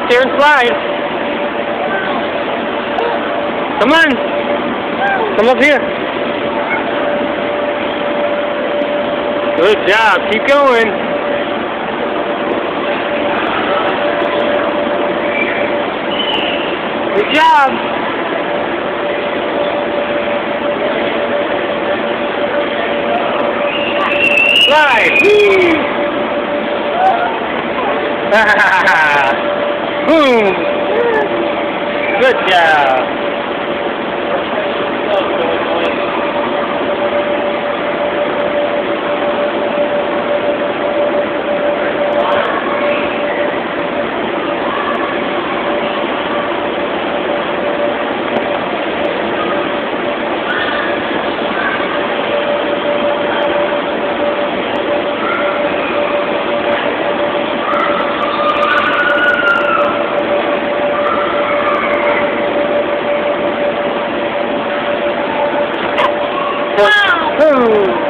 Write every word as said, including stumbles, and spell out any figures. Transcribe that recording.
up there and slide. Come on. Come up here. Good job. Keep going. Good job. Slide. Boom. Good job. Wow.